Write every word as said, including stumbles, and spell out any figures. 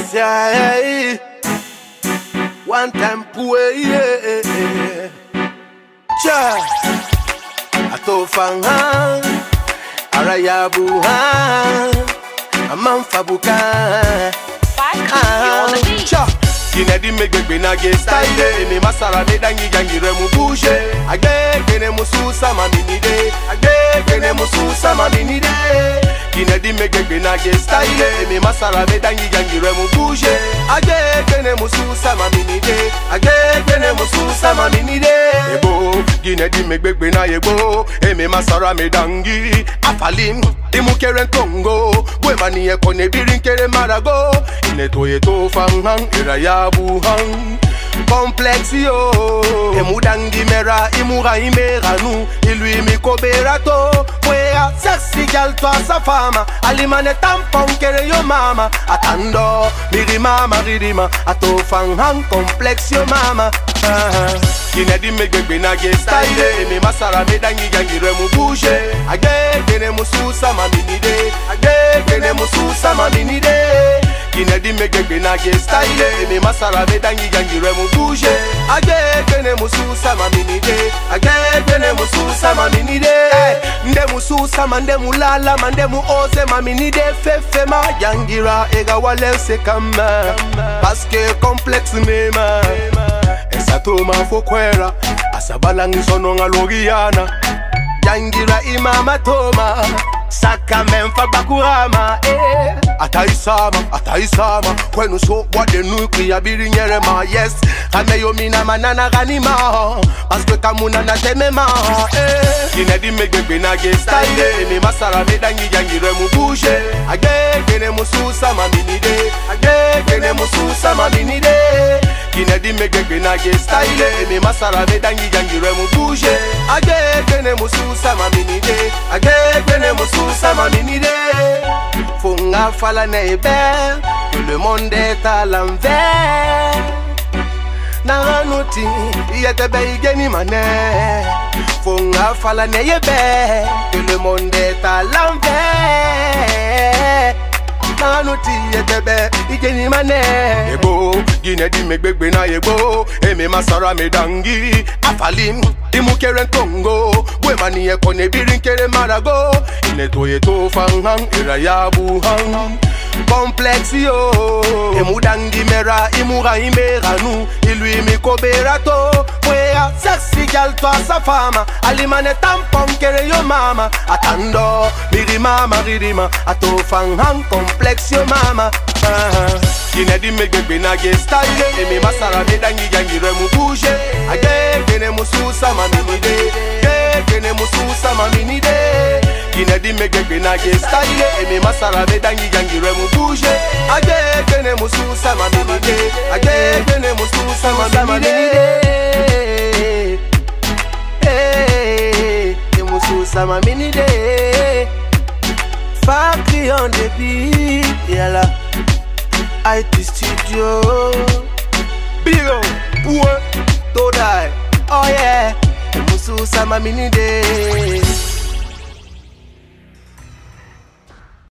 say one time poor yeah. Cha atofanga arayabuha amamfabuka cha Kinedi megbe na ge style me masara me dangi jangi remu bouge agbe ne mususa maminide agbe ne mususa maminide Kinedi megbe na ge style me masara me dangi jangi remu bouge agbe ne mususa maminide agbe ne mususa maminide ebo Kinedi megbe na yebo e me masara me dangi afalim imukere tongo bwe mani e kone birinkere marago inetoye to fangang iraya buhang complex yo emudangi mera imura imera nu ilui mikoberato wea sexy girl to sa fama alimane tampon kere yo mama atando miri mama ridima ato fanghang complex yo mama Kinedi megbe na ge style me masara me dangi jangi remu bouge agbe ne mususa maminide agbe ne mususa maminide Kinedi megbe na ge style me masara me dangi jangi remu bouge agbe ne mususa maminide agbe ne mususa maminide nde mususa mande mulala mande mu oze maminide fefe ma jangira ega walense kama parce que complexe mema Esatoma fokwera asabalangi sono ngalogiyana jangira imama toma saka memfa bakurama eh ataisama ataisama kwenu so wade nuclear birinyere ma yes kame yo mina manana ganima parce que kamuna na temema eh Kinedi megbe na ge style me masara me dangi jangire mu bouge agbe ne mususa maminide agbe ne mususa maminide Kinedi megbe na ge style me masara me dangi jangire mu bouge agbe ne mususa maminide agbe ne mususa maminide funga fala nebe que le monde est à l'envers Naranuti yete be igeni mane funga fala nebe que le monde est à l'envers Naranuti yete be igeni mane ebo Kinedi megbe na yebo eme masara me dangi afalim imukere tongo bwe mani e kone birinkere marago inetoye to fanghang iraya buhang complex yo emudangi mera imura imera nu ilui mikoberato wea sexy girl to sa fama alimane tampon kere yo mama atando miri mama ridima ato fanghang complex yo mama Kinedi megbe na ge style eme masara me dangi jangi remu bouge agbe ne mususa maminide agbe ne mususa maminide Kinedi megbe na ge style eme masara me dangi jangi remu bouge agbe ne mususa maminide agbe ne mususa maminide eh e mususa maminide Factory on the beat yala I T studio Biro Poor To die Oh yeah Mususa maminide